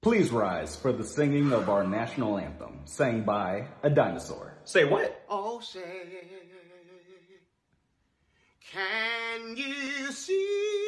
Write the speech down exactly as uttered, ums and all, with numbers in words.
Please rise for the singing of our national anthem, sang by a dinosaur. Say what? Oh, say, can you see?